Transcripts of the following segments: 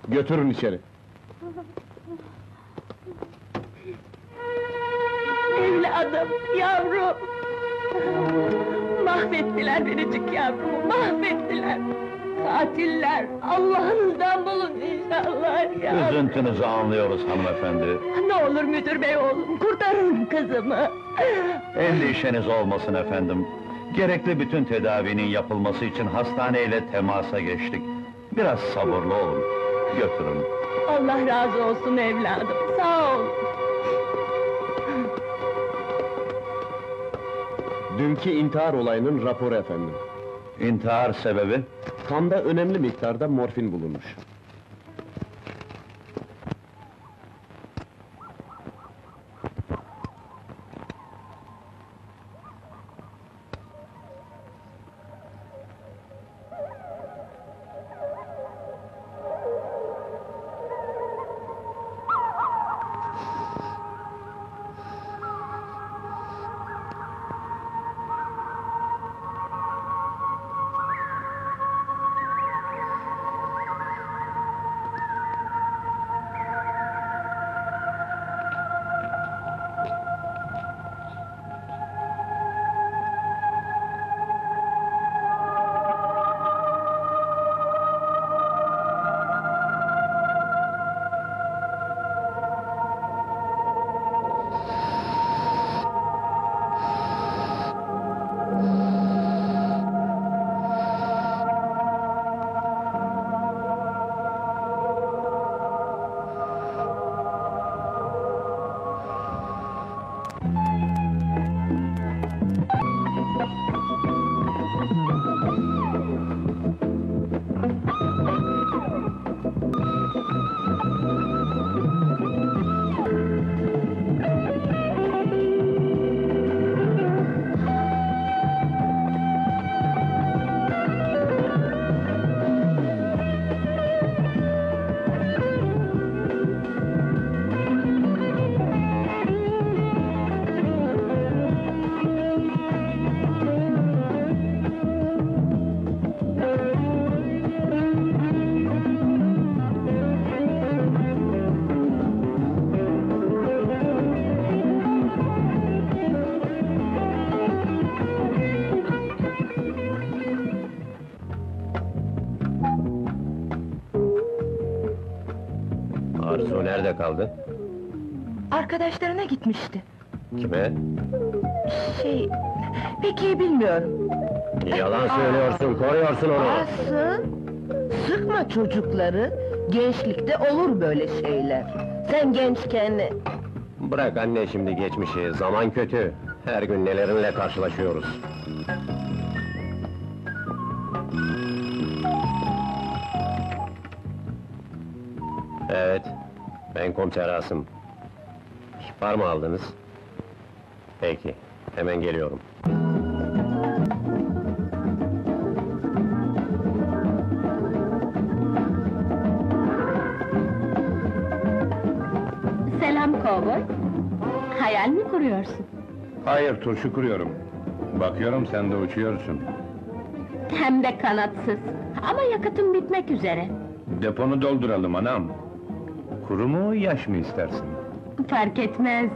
Götürün içeri. Evladım, yavrum! Mahvettiler biricik yavrumu, mahvettiler! Katiller, Allah'ınızdan bulun inşallah ya! Üzüntünüzü anlıyoruz hanımefendi. Ne olur müdür bey oğlum, kurtarın kızımı! Endişeniz olmasın efendim. Gerekli bütün tedavinin yapılması için hastaneyle temasa geçtik. Biraz sabırlı olun. Götürün. Allah razı olsun evladım, sağ ol! Dünkü intihar olayının raporu efendim. İntihar sebebi? Kanda önemli miktarda morfin bulunmuş. Arzu nerede kaldı? Arkadaşlarına gitmişti. Kime? Pek iyi bilmiyorum. Yalan söylüyorsun, koruyorsun onu! Asıl! Sıkma çocukları, gençlikte olur böyle şeyler. Sen gençken... Bırak anne şimdi geçmişi, zaman kötü. Her gün nelerinle karşılaşıyoruz. Evet, ben komiser Asım. İhbar mı aldınız? Peki, hemen geliyorum. Selam kovboy! Hayal mi kuruyorsun? Hayır, turşu kuruyorum. Bakıyorum sen de uçuyorsun. Hem de kanatsız! Ama yakıtım bitmek üzere. Deponu dolduralım anam. Kuru mu, yaş mı istersin? Fark etmez!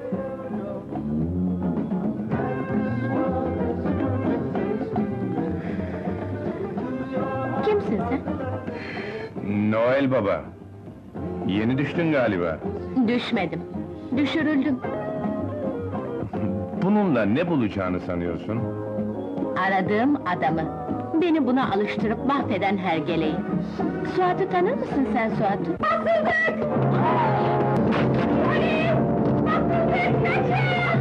Kimsin sen? Noel Baba. Yeni düştün galiba. Düşmedim, düşürüldüm. Bununla ne bulacağını sanıyorsun? Aradığım adamı. Beni buna alıştırıp mahveden hergeleyi. Suat'ı tanır mısın sen Suat'ı? Basıldık! Polis! Basıldık! Kaçın!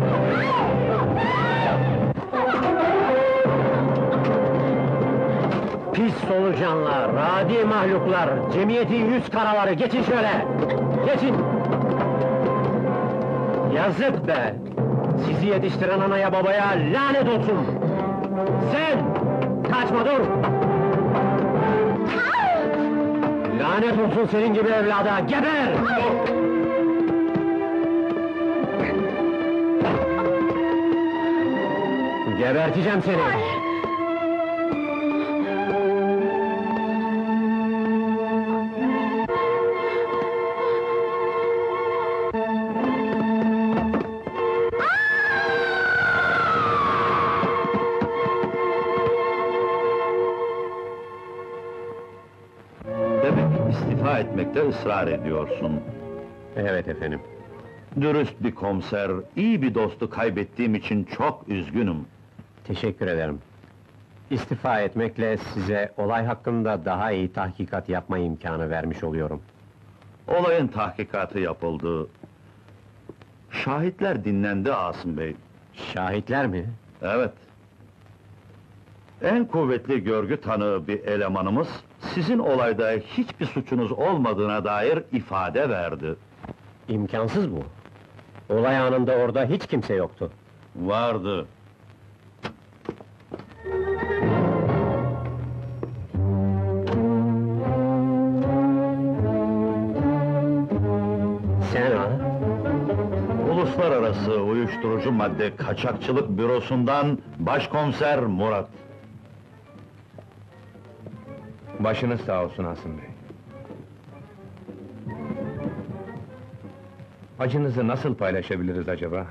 Pis solucanlar, radi mahluklar, cemiyetin yüz karaları, geçin şöyle! Geçin! Yazık be! Sizi yetiştiren anaya babaya lanet olsun! Sen! Kaçma dur! Lanet olsun senin gibi evlada, geber! Geberteceğim seni! istifa etmekte ısrar ediyorsun. Evet efendim. Dürüst bir komiser, iyi bir dostu kaybettiğim için çok üzgünüm. Teşekkür ederim. İstifa etmekle size olay hakkında daha iyi tahkikat yapma imkanı vermiş oluyorum. Olayın tahkikatı yapıldı. Şahitler dinlendi Asım Bey. Şahitler mi? Evet. En kuvvetli görgü tanığı bir elemanımız, sizin olayda hiçbir suçunuz olmadığına dair ifade verdi. İmkansız bu. Olay anında orada hiç kimse yoktu. Vardı. Sen ha? Uluslararası Uyuşturucu Madde Kaçakçılık Bürosu'ndan Başkomiser Murat. Başınız sağ olsun Asım Bey. Acınızı nasıl paylaşabiliriz acaba?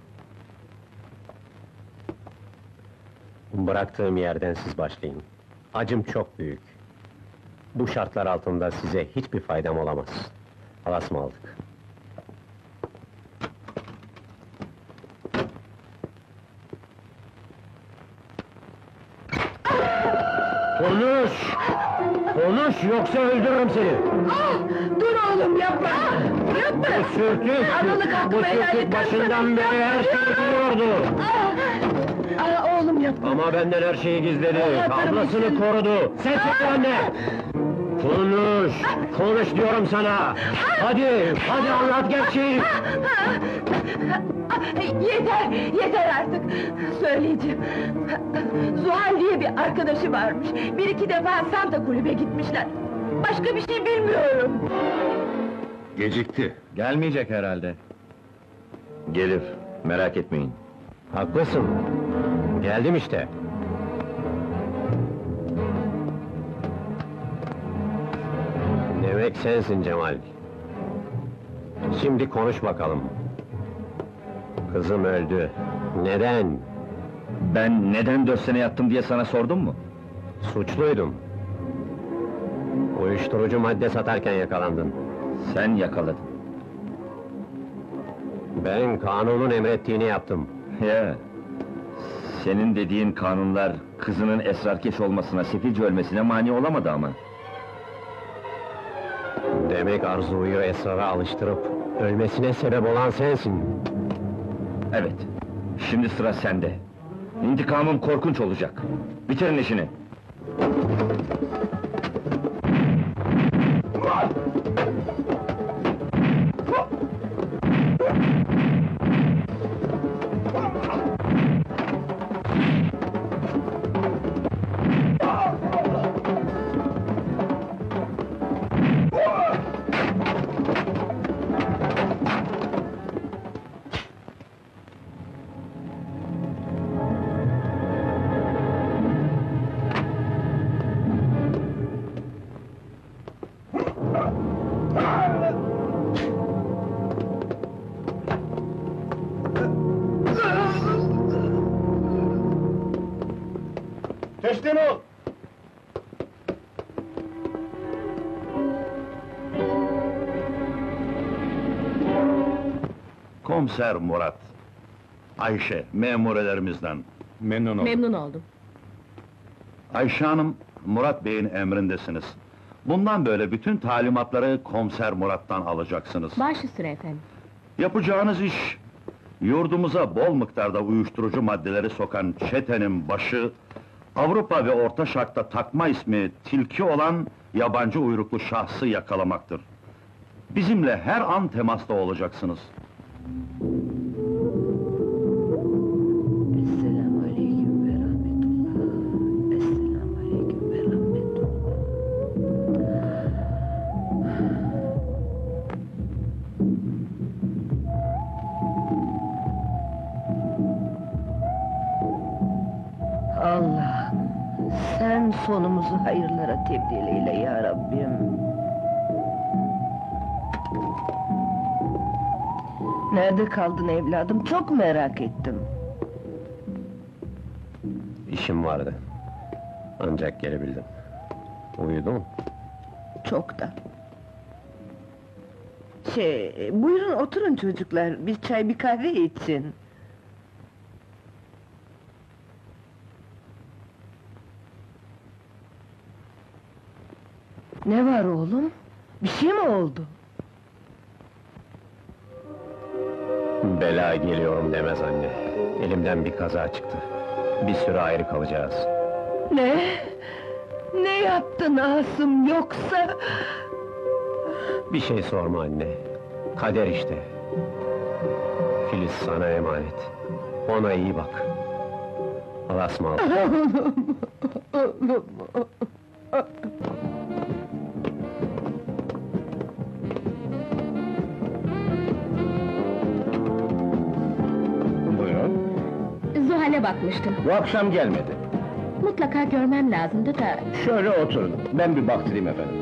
Bıraktığım yerden siz başlayın. Acım çok büyük. Bu şartlar altında size hiçbir faydam olamaz. Alasmalık. Konuş! Konuş yoksa öldürürüm seni! Dur oğlum yapma! Yapma! Bu sürtük, Analık hakkımı bu helal sürtük et, başından beri her şeyi biliyordu. Oğlum yapma! Ama benden her şeyi gizledi, Allah'ım ablasını için. korudu. Sen çekil anne! Konuş! Konuş diyorum sana! Hadi anlat gerçeği! Yeter artık! Söyleyeceğim! Zuhal diye bir arkadaşı varmış. Bir iki defa Santa kulübe gitmişler. Başka bir şey bilmiyorum. Gecikti. Gelmeyecek herhalde. Gelir, merak etmeyin. Haklısın. Geldim işte. Demek sensin Cemal. Şimdi konuş bakalım. Kızım öldü. Neden? Ben neden 4 sene yattım diye sana sordum mu? Suçluydum. Uyuşturucu madde satarken yakalandın. Sen yakaladın. Ben kanunun emrettiğini yaptım. Ya, senin dediğin kanunlar kızının esrarkeş olmasına, sefilce ölmesine mani olamadı ama. Demek Arzu'yu esrara alıştırıp ölmesine sebep olan sensin. Evet, şimdi sıra sende. İntikamım korkunç olacak. Bitirin işini. Teslim ol! Komiser Murat. Ayşe, memurelerimizden. Memnun oldum. Memnun oldum. Ayşe Hanım, Murat Bey'in emrindesiniz. Bundan böyle bütün talimatları Komiser Murat'tan alacaksınız. Baş üstüne efendim. Yapacağınız iş, yurdumuza bol miktarda uyuşturucu maddeleri sokan çetenin başı, Avrupa ve Orta Şark'ta takma ismi Tilki olan yabancı uyruklu şahsı yakalamaktır. Bizimle her an temasta olacaksınız. Esselamu aleyküm ve rahmetullah. Esselamu aleyküm ve rahmetullah. Allah, sen sonumuzu hayırlara tebdil eyle ya Rabbim. Nerede kaldın evladım? Çok merak ettim. İşim vardı. Ancak gelebildim. Uyudun mu? Çok da. Buyurun oturun çocuklar, bir çay bir kahve için. Ne var oğlum? Bir şey mi oldu? Bela geliyorum demez anne. Elimden bir kaza çıktı. Bir süre ayrı kalacağız. Ne? Ne yaptın Asım yoksa? Bir şey sorma anne. Kader işte. Filiz sana emanet. Ona iyi bak. Allah'a ısmarladık. Buyurun. Zuhal'e bakmıştım. Bu akşam gelmedi. Mutlaka görmem lazımdı da... Şöyle oturun, ben bir baktırayım efendim.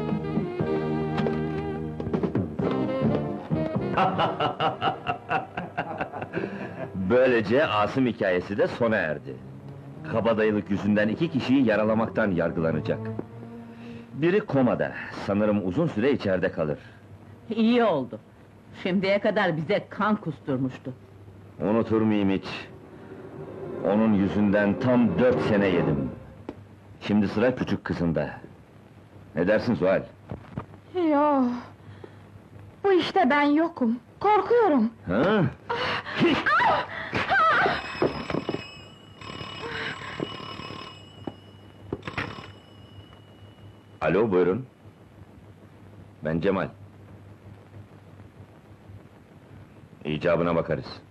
Böylece Asım hikayesi de sona erdi. Kabadayılık yüzünden 2 kişiyi yaralamaktan yargılanacak. Biri komada, sanırım uzun süre içeride kalır. İyi oldu. Şimdiye kadar bize kan kusturmuştu. Unutur muyum hiç? Onun yüzünden tam 4 sene yedim. Şimdi sıra küçük kızında. Ne dersin Zuhal? Yo, bu işte ben yokum, korkuyorum. Ha? Alo, buyurun. Ben Cemal. İcabına bakarız.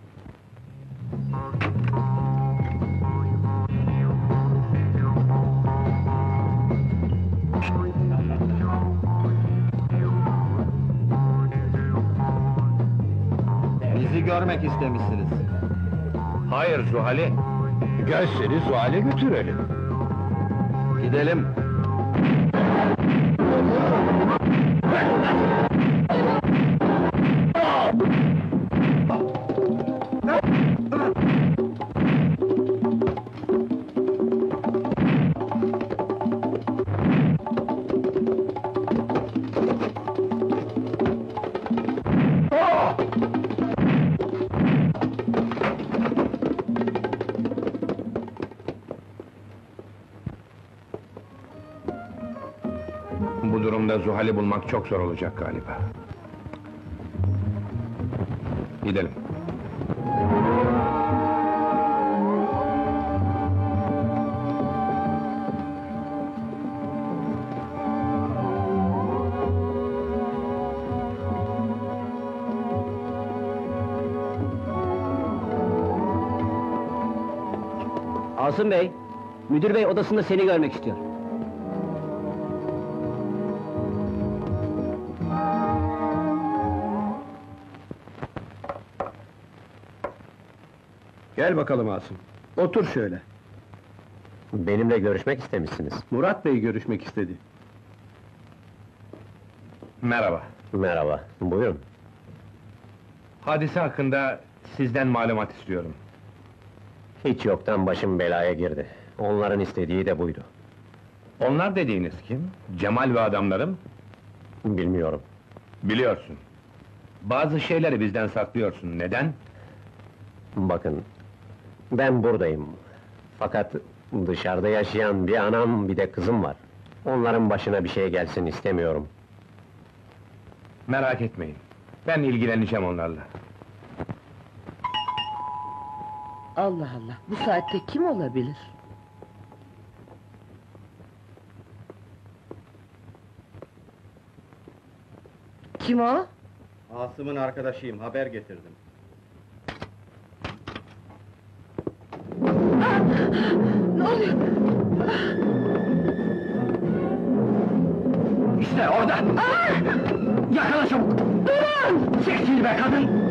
Bizi görmek istemişsiniz. Hayır Zuhal'i. Gel seni Zuhal'e götürelim. Gidelim. Bu durumda Zuhal'i bulmak çok zor olacak galiba. Gidelim. Asım Bey, müdür bey odasında seni görmek istiyor. Gel bakalım Asım. Otur şöyle. Benimle görüşmek istemişsiniz. Murat Bey görüşmek istedi. Merhaba. Merhaba, buyurun. Hadise hakkında sizden malumat istiyorum. Hiç yoktan başım belaya girdi. Onların istediği de buydu. Onlar dediğiniz kim? Cemal ve adamlarım? Bilmiyorum. Biliyorsun. Bazı şeyleri bizden saklıyorsun. Neden? Bakın, ben buradayım. Fakat dışarıda yaşayan bir anam, bir de kızım var. Onların başına bir şey gelsin istemiyorum. Merak etmeyin. Ben ilgileneceğim onlarla. Allah Allah, bu saatte kim olabilir? Kim o? Asım'ın arkadaşıyım, haber getirdim. Ne oluyor? İşte orada! Yakala çabuk! Durun! Çekil be kadın!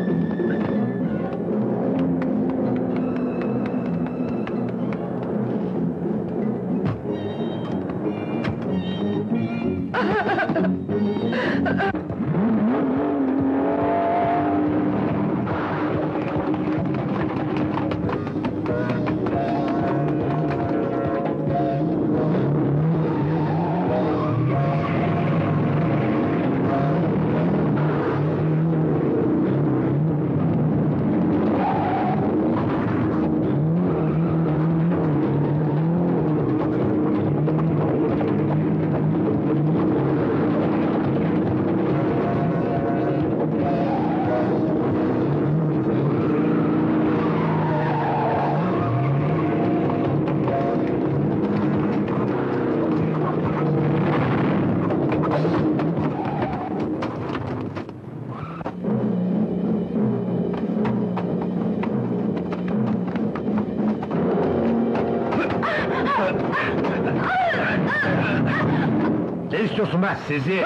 Ne istiyorsun be sizi?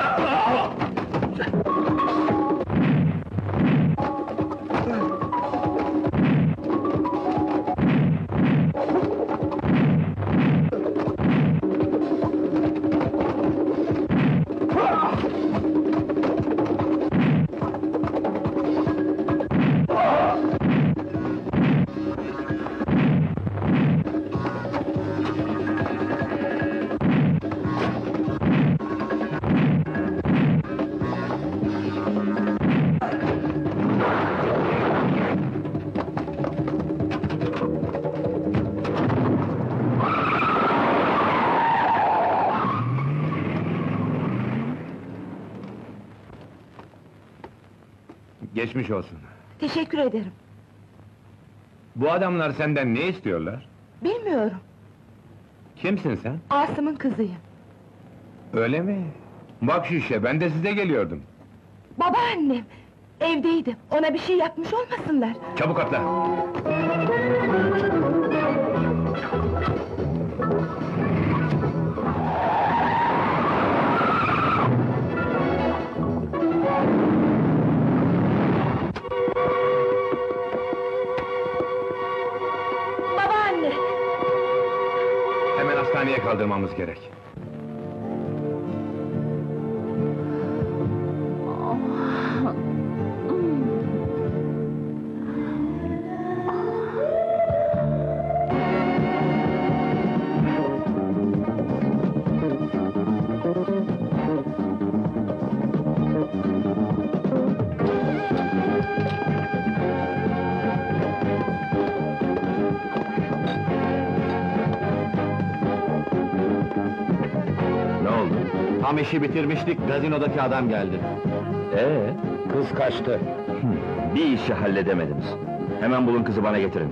Geçmiş olsun. Teşekkür ederim. Bu adamlar senden ne istiyorlar? Bilmiyorum. Kimsin sen? Asım'ın kızıyım. Öyle mi? Bak şu işe, ben de size geliyordum. Babaannem! Evdeydim, ona bir şey yapmış olmasınlar. Çabuk atla! Babaanne! Hemen hastaneye kaldırmamız gerek. Ne oldu? Tam işi bitirmiştik, gazinodaki adam geldi. Kız kaçtı. Bir işi halledemediniz. Hemen bulun kızı bana getirin.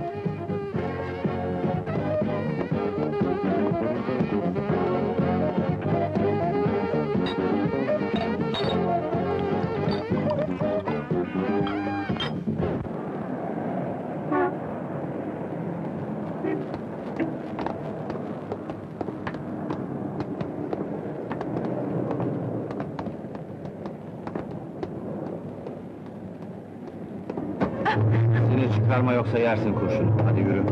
Seni çıkarma yoksa yersin kurşunu. Hadi yürü.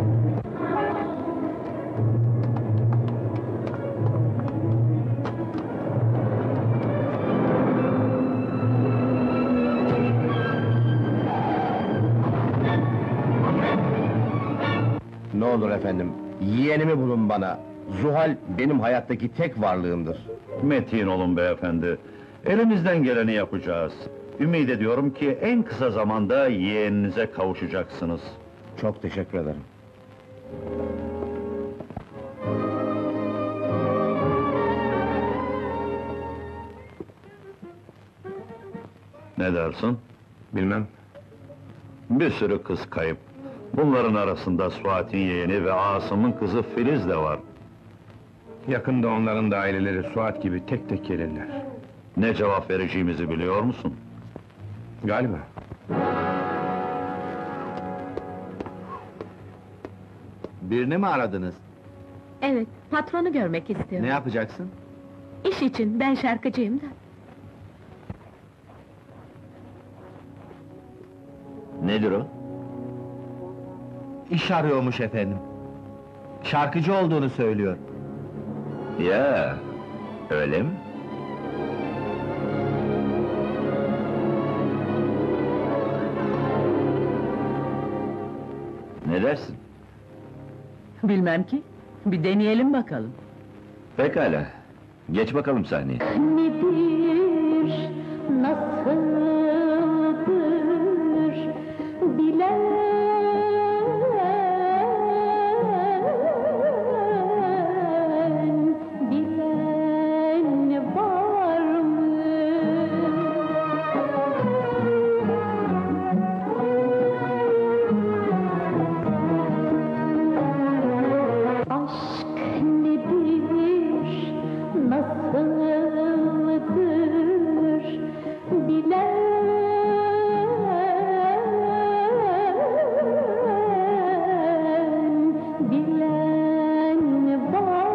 Ne olur efendim, yeğenimi bulun bana. Zuhal benim hayattaki tek varlığımdır. Metin olun beyefendi. Elimizden geleni yapacağız. Ümid ediyorum ki en kısa zamanda yeğeninize kavuşacaksınız. Çok teşekkür ederim. Ne dersin? Bilmem. Bir sürü kız kayıp. Bunların arasında Suat'in yeğeni ve Asım'ın kızı Filiz de var. Yakında onların da aileleri Suat gibi tek tek gelirler. Ne cevap vereceğimizi biliyor musun? Galiba. Birini mi aradınız? Evet, patronu görmek Ne istiyorum. yapacaksın? İş için, ben şarkıcıyım da. Nedir o? İş arıyormuş efendim. Şarkıcı olduğunu söylüyor. Ya, öyle mi? Ne dersin? Bilmem ki, bir deneyelim bakalım. Pekala. Geç bakalım sahneye. Nedir, nasıldır, bilen var mı? Aşk nedir, nasıldır, bilen var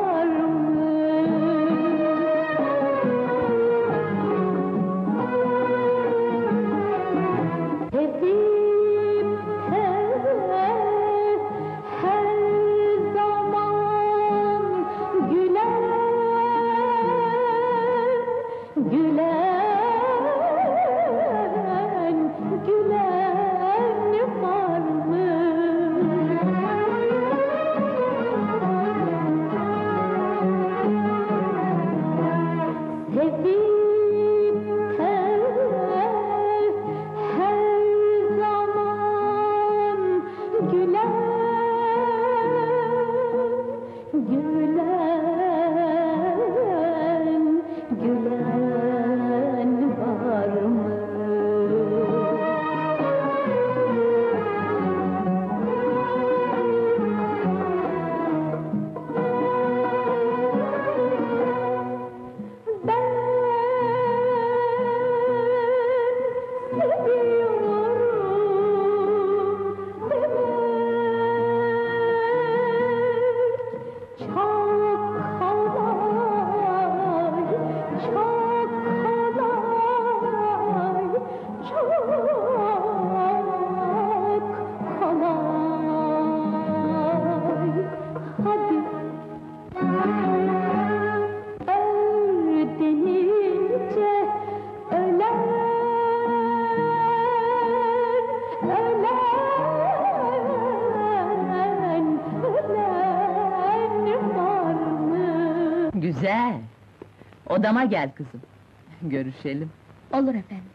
Güzel! Odama gel kızım. Görüşelim. Olur efendim.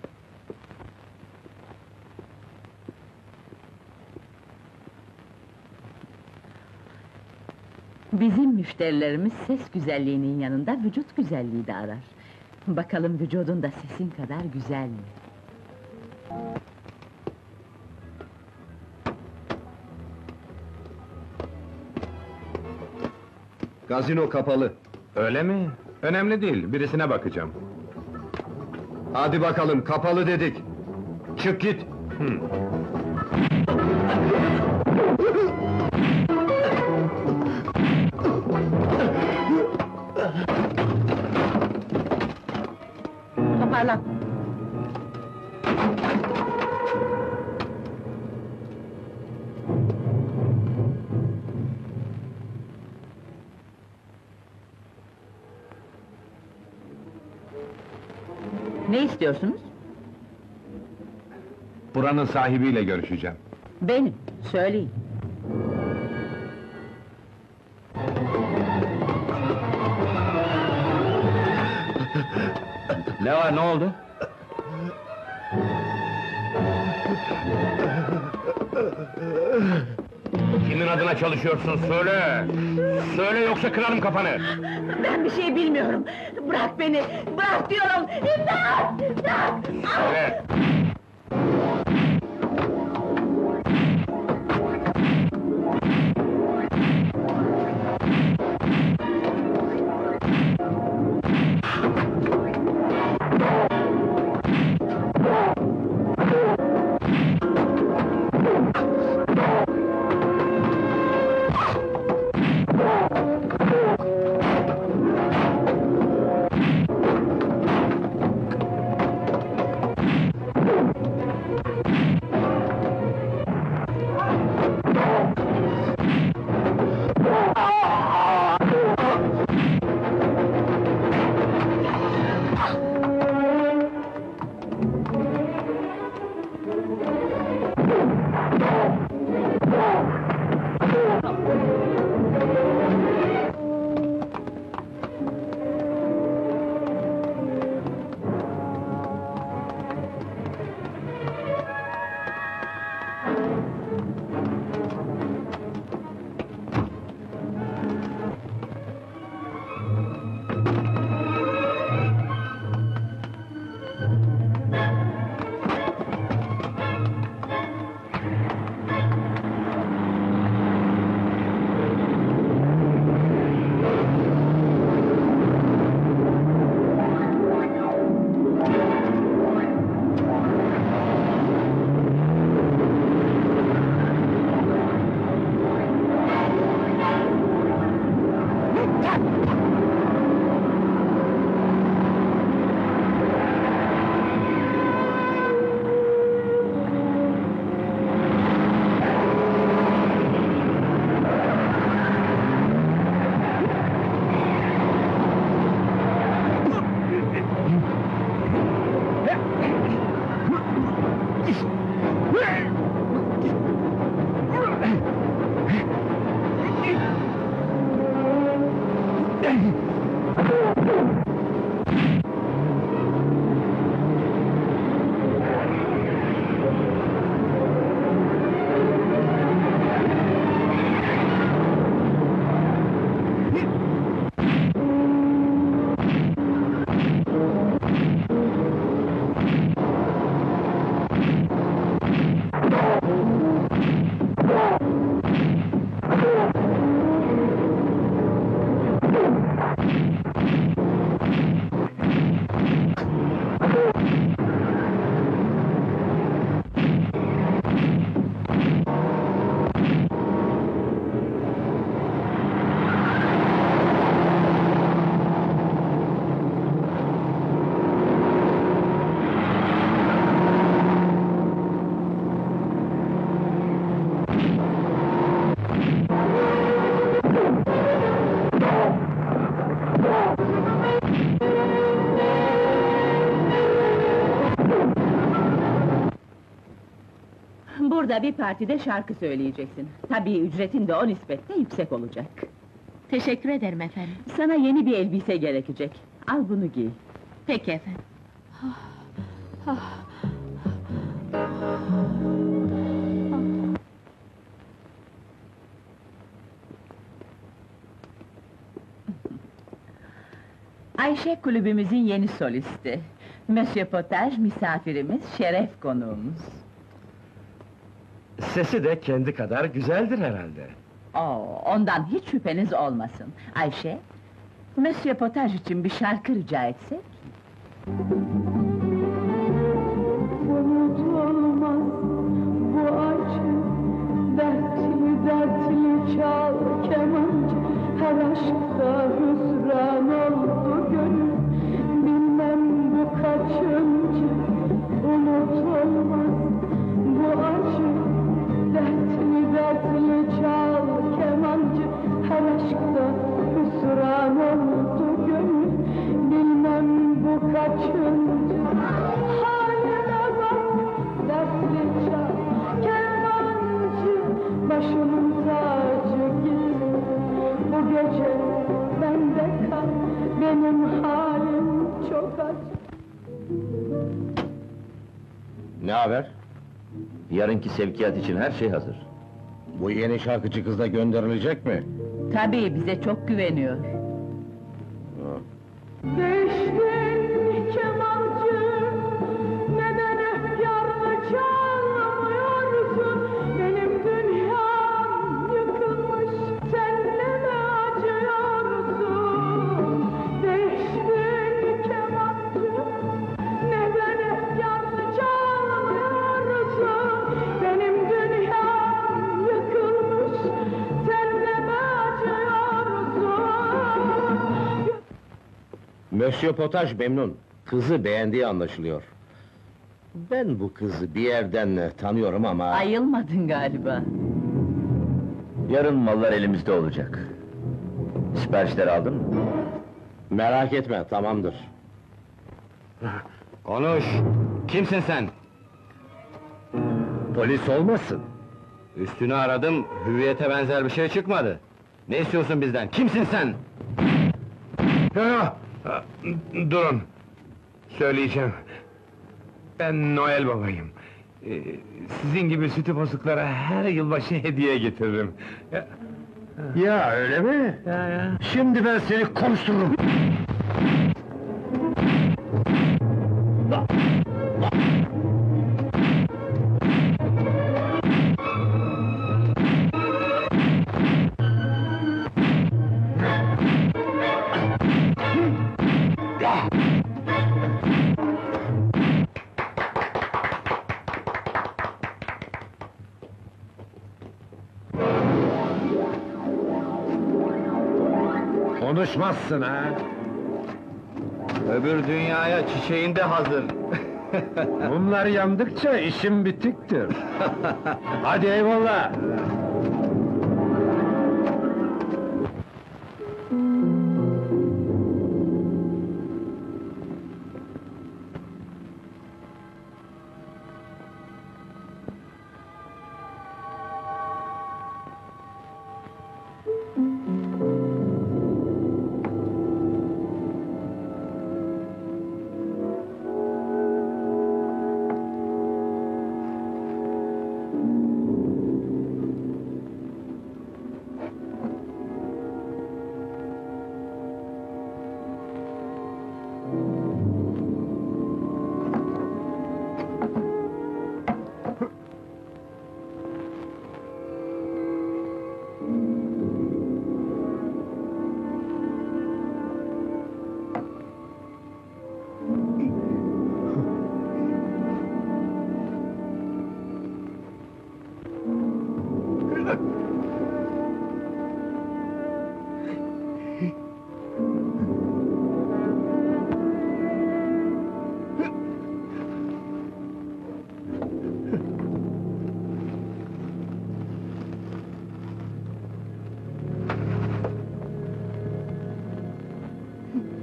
Bizim müşterilerimiz ses güzelliğinin yanında vücut güzelliği de arar. Bakalım vücudun da sesin kadar güzel mi? Gazino kapalı. Öyle mi? Önemli değil, birisine bakacağım. Hadi bakalım, kapalı dedik. Çık git. Toparlan! Ne istiyorsunuz? Buranın sahibiyle görüşeceğim. Benim, söyleyin. Ne var, ne oldu? Kimin adına çalışıyorsun, söyle! Söyle yoksa kırarım kafanı! Ben bir şey bilmiyorum. Bırak beni, bırak diyorum! İmdat! Bırak! Söyle! Burada bir partide şarkı söyleyeceksin. Tabii ücretin de o nispette yüksek olacak. Teşekkür ederim efendim. Sana yeni bir elbise gerekecek. Al bunu giy. Peki efendim. Ayşe kulübümüzün yeni solisti. Monsieur Potage misafirimiz, şeref konuğumuz. Sesi de kendi kadar güzeldir herhalde. Ondan hiç şüpheniz olmasın. Ayşe, Monsieur Potage için bir şarkı rica etsek? Unutulmaz bu acı, dertli dertli çal kemancı, her aşkta hüsran oldu gönül, bilmem bu kaçıncı. Unutulmaz bu acı, dertli dertli çal kemancı, her aşkta hüsran oldu gönül, bilmem bu kaçıncı. Haline bak, dertli çal kemancı, başımın tacı git. Bu gece bende kal, benim halim çok acı. Ne haber? Yarınki sevkiyat için her şey hazır. Bu yeni şarkıcı kız da gönderilecek mi? Tabii, bize çok güveniyor. Değiştin kemancı, neden efkarlı çalmıyorsun? Benim dünyam yıkılmış, sen ne acıyorsun? Değiştin kemancı, neden efkarlı çalmıyorsun? Benim dünyam yıkılmış, sen ne acıyorsun? Monsieur Potage memnun. Kızı beğendiği anlaşılıyor. Ben bu kızı bir yerden tanıyorum ama... Ayılmadın galiba. Yarın mallar elimizde olacak. Siparişleri aldın mı? Merak etme, tamamdır. Konuş! Kimsin sen? Polis olmasın? Üstünü aradım, hüviyete benzer bir şey çıkmadı. Ne istiyorsun bizden? Kimsin sen? Durun! Söyleyeceğim. Ben Noel babayım. Sizin gibi sütü bozuklara her yılbaşı hediye getiririm. Ya öyle mi? Ya. Şimdi ben seni konuştururum! Konuşmazsın ha! Öbür dünyaya çiçeğin de hazır. Bunlar yandıkça işim bitiktir. Hadi eyvallah!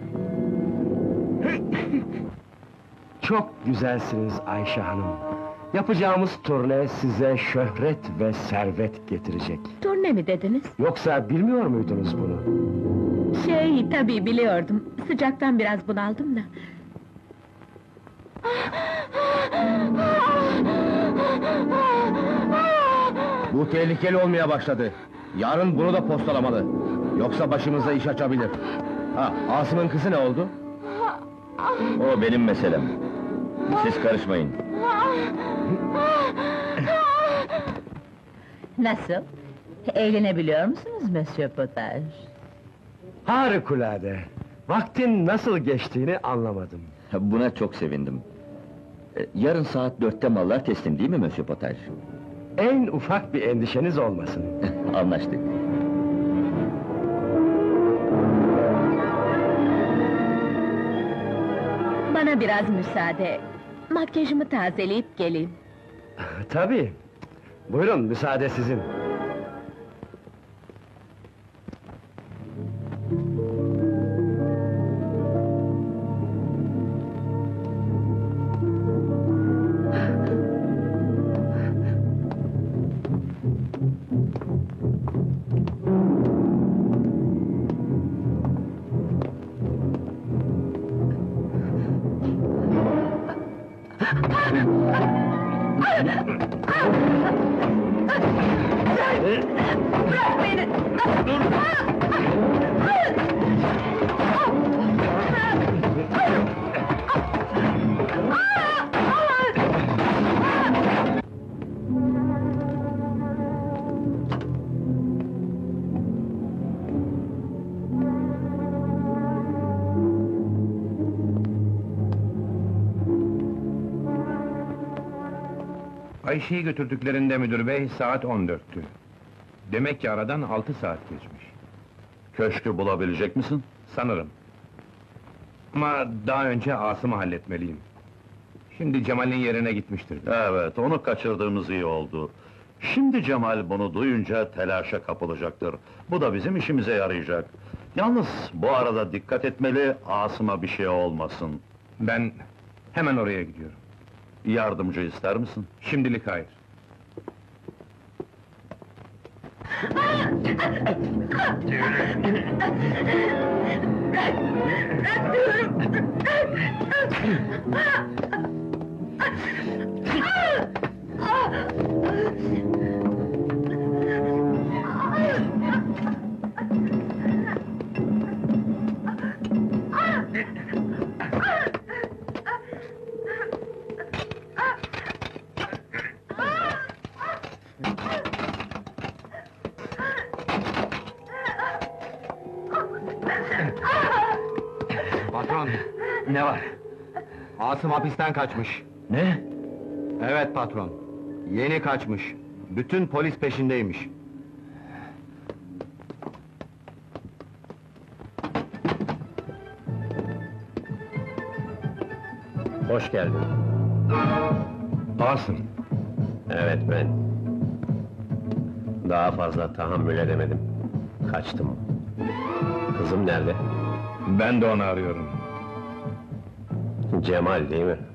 Çok güzelsiniz Ayşe Hanım. Yapacağımız turne size şöhret ve servet getirecek. Turne mi dediniz? Yoksa bilmiyor muydunuz bunu? Tabii biliyordum. Sıcaktan biraz bunaldım da. Bu tehlikeli olmaya başladı. Yarın bunu da postalamalı. Yoksa başımıza iş açabilir. Ha, Asım'ın kızı ne oldu? O benim meselem. Siz karışmayın. Nasıl? Eğlenebiliyor musunuz Monsieur Potage? Harikulade! Vaktin nasıl geçtiğini anlamadım. Buna çok sevindim. Yarın saat 4'te mallar teslim değil mi Monsieur Potage? En ufak bir endişeniz olmasın. Anlaştık. Bana biraz müsaade. Makyajımı tazeleyip geleyim. Tabii. Buyurun, müsaade sizin. Bırak beni! Ayşe'yi götürdüklerinde müdür bey saat 14'tü. Demek ki aradan 6 saat geçmiş. Köşkü bulabilecek misin? Sanırım. Ama daha önce Asım'ı halletmeliyim. Şimdi Cemal'in yerine gitmiştir. Evet, onu kaçırdığımız iyi oldu. Şimdi Cemal bunu duyunca telaşa kapılacaktır. Bu da bizim işimize yarayacak. Yalnız bu arada dikkat etmeli, Asım'a bir şey olmasın. Ben hemen oraya gidiyorum. Yardımcı ister misin? Şimdilik hayır. Patron, Ne var? Asım hapisten kaçmış. Ne? Evet patron, yeni kaçmış. Bütün polis peşindeymiş. Hoş geldin. Asım. Evet ben. Daha fazla tahammül edemedim. Kaçtım. Kızım nerede? Ben de onu arıyorum. Cemal değil mi?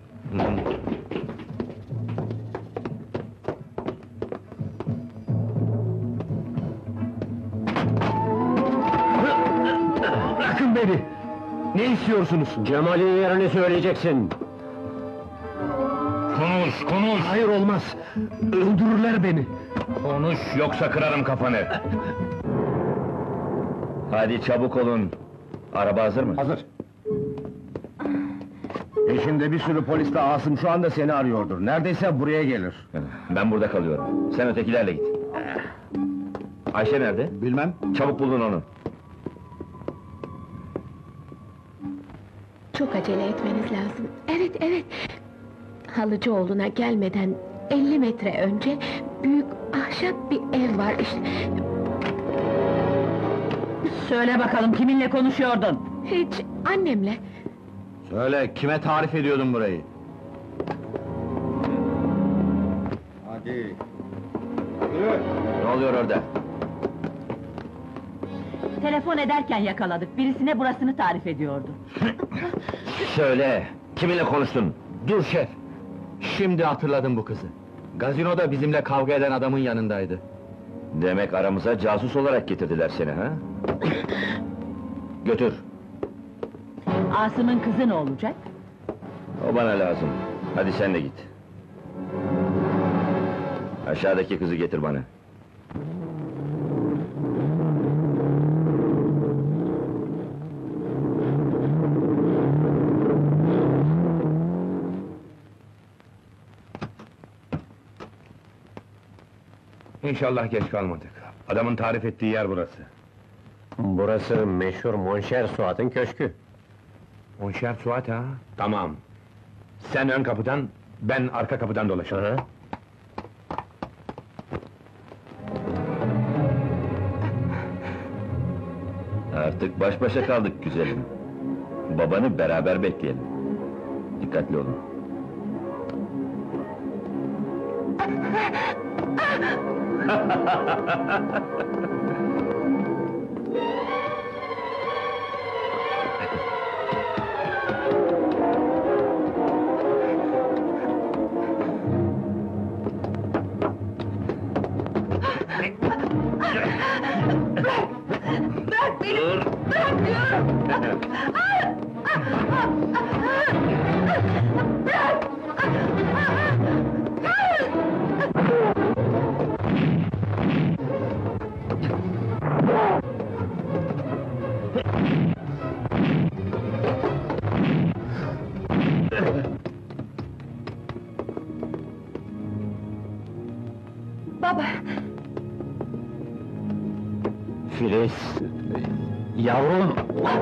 Bırakın beni! Ne istiyorsunuz? Cemal'in yerini söyleyeceksin. Konuş! Hayır olmaz! Öldürürler beni! Konuş, yoksa kırarım kafanı! Hadi çabuk olun. Araba hazır mı? Hazır. Peşinde bir sürü polis de Asım şu anda seni arıyordur. Neredeyse buraya gelir. Ben burada kalıyorum. Sen ötekilerle git. Ayşe nerede? Bilmem. Çabuk bulun onu. Çok acele etmeniz lazım. Evet. Halıcıoğlu'na gelmeden 50 metre önce büyük ahşap bir ev var işte. Söyle bakalım, kiminle konuşuyordun? Hiç, annemle. Söyle, kime tarif ediyordun burayı? Hadi. Ne oluyor orada? Telefon ederken yakaladık, birisine burasını tarif ediyordu. Söyle, kiminle konuştun? Dur şef! Şimdi hatırladım bu kızı. Gazinoda bizimle kavga eden adamın yanındaydı. Demek aramıza casus olarak getirdiler seni ha? Götür, Asım'ın kızı ne olacak? o bana lazım. Hadi sen de git. Aşağıdaki kızı getir bana. İnşallah geç kalmadık. Adamın tarif ettiği yer burası. Burası meşhur Monşer Suat'ın köşkü. Monşer Suat ha? Tamam. Sen ön kapıdan, ben arka kapıdan dolaşırım. Hı? Artık baş başa kaldık güzelim. Babanı beraber bekleyelim. Dikkatli olun. Bırak beni! Bırak diyorum! Baba! Filiz... Yavrum!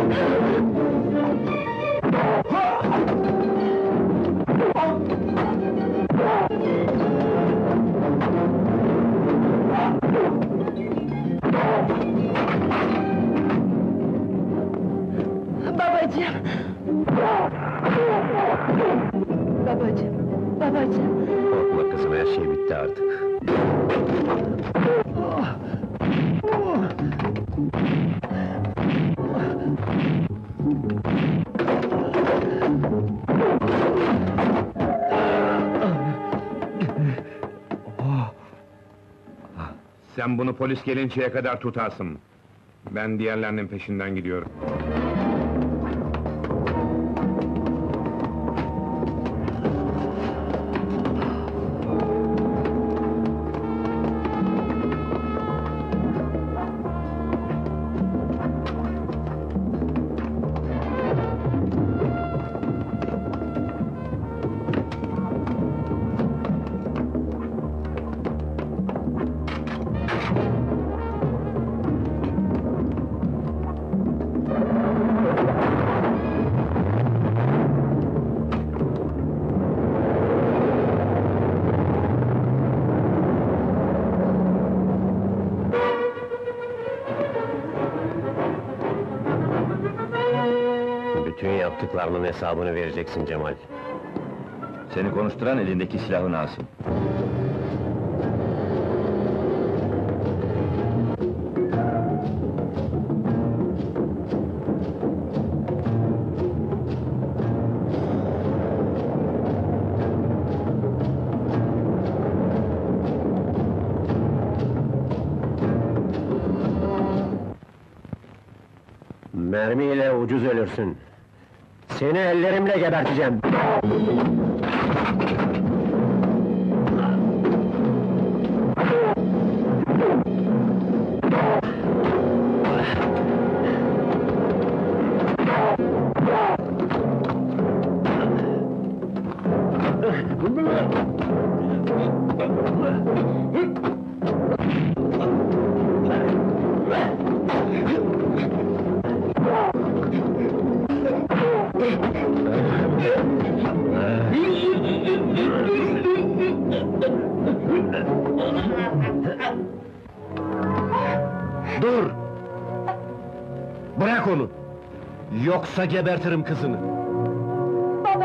Babacığım! Babacığım! Babacığım! Korkma kızım, her şey bitti artık. Sen bunu polis gelinceye kadar tutarsın. Ben diğerlerinin peşinden gidiyorum. Bütün yaptıklarının hesabını vereceksin Cemal. Seni konuşturan elindeki silahın Asım. Mermiyle ucuz ölürsün. Seni ellerimle geberteceğim. Dur! Bırak onu! Yoksa gebertirim kızını! Baba!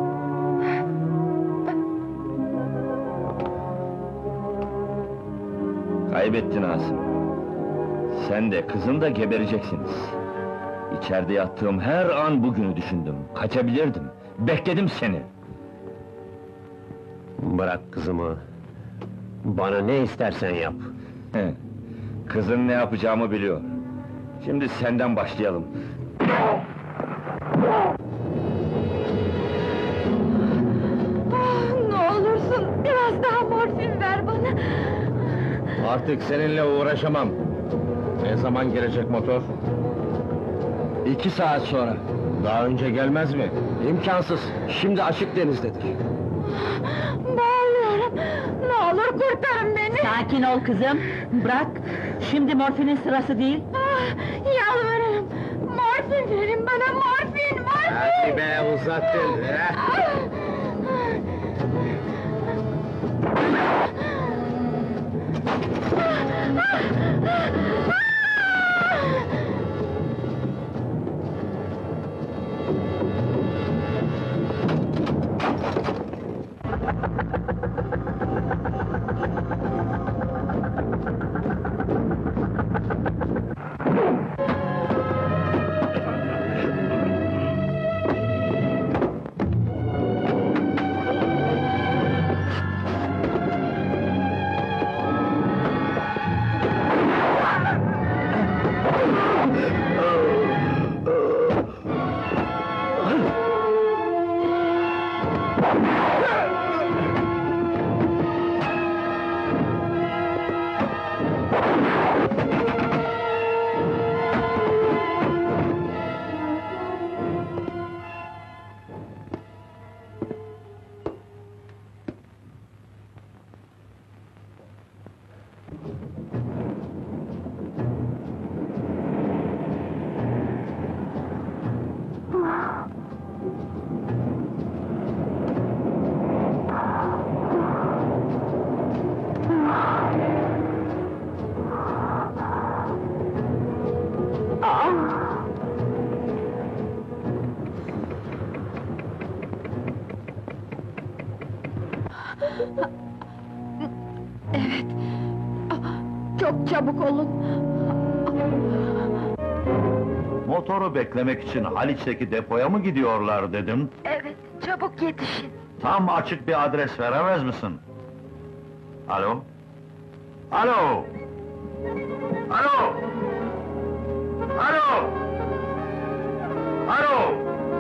Kaybettin Asım. Sen de, kızın da gebereceksiniz. İçeride yattığım her an bugünü düşündüm. Kaçabilirdim. Bekledim seni. Bırak kızımı. Bana ne istersen yap. Kızın ne yapacağımı biliyor. Şimdi senden başlayalım. Ne olursun biraz daha morfin ver bana. Artık seninle uğraşamam. Ne zaman gelecek motor? 2 saat sonra. Daha önce gelmez mi? İmkansız. Şimdi açık denizdedir. Bağırıyorum. Ne olur kurtarın beni. Sakin ol kızım, bırak. Şimdi morfinin sırası değil. Yalvarırım. Morfin verin bana, morfin, morfin. Hadi be, uzattın! Evet. Çok çabuk olun. Motoru beklemek için Haliç'teki depoya mı gidiyorlar dedim? Evet, çabuk yetişin. Tam açık bir adres veremez misin? Alo? Alo? Alo? Alo? Alo?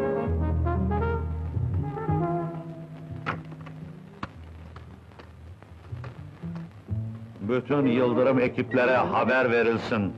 Bütün Yıldırım ekiplere haber verilsin.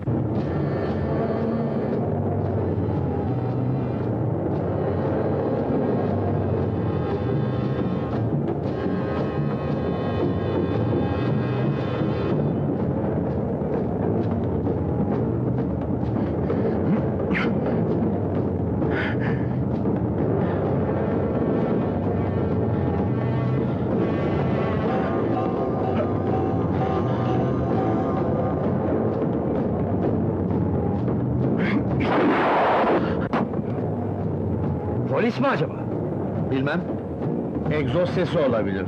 Polis mi acaba? Bilmem. Egzoz sesi olabilir.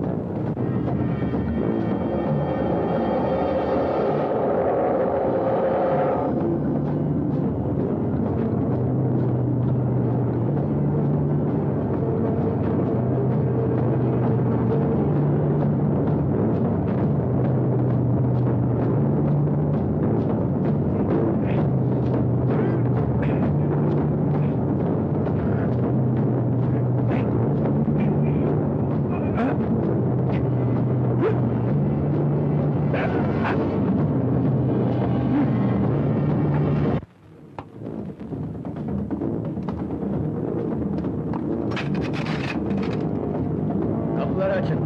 Kapıları açın.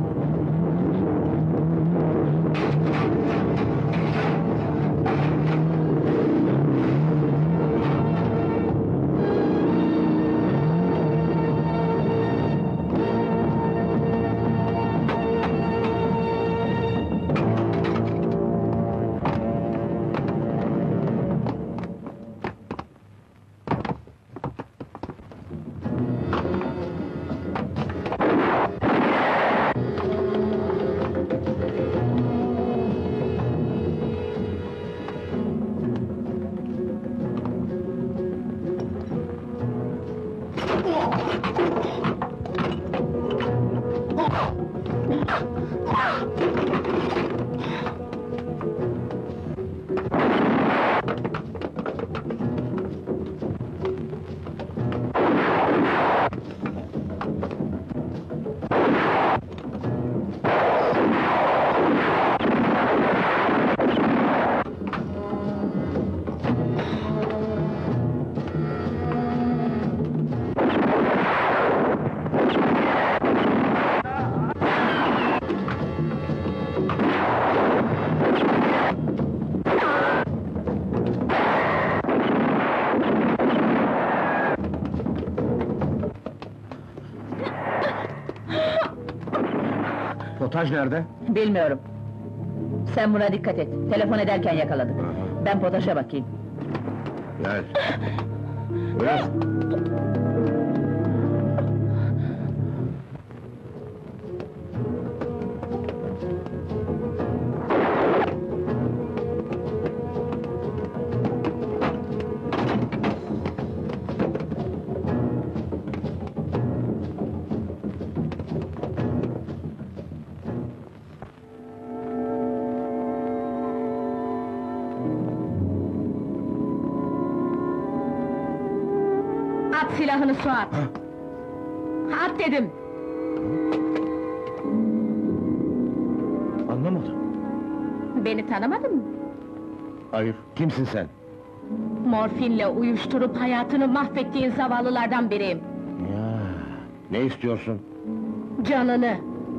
Otaj nerede? Bilmiyorum. Sen buna dikkat et. Telefon ederken yakaladık. Ben Potaş'a bakayım. Gel. Buyur. At silahını Suat! At dedim! Anlamadım. Beni tanımadın mı? Hayır. Kimsin sen? Morfinle uyuşturup hayatını mahvettiğin zavallılardan biriyim. Ya, ne istiyorsun? Canını!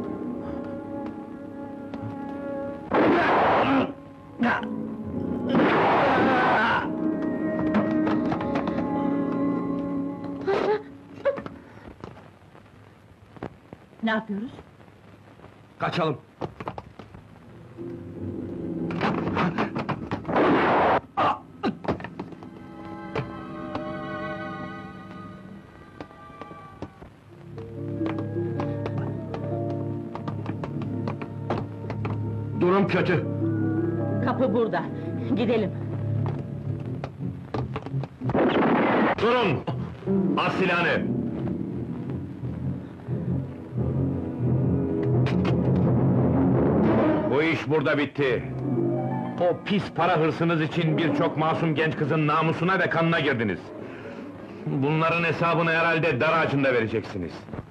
Ne yapıyoruz? Kaçalım. Durum kötü. Kapı burada. Gidelim. Durun! As silahını! Bu iş burada bitti. O pis para hırsınız için birçok masum genç kızın namusuna ve kanına girdiniz. Bunların hesabını herhalde dar ağacında vereceksiniz.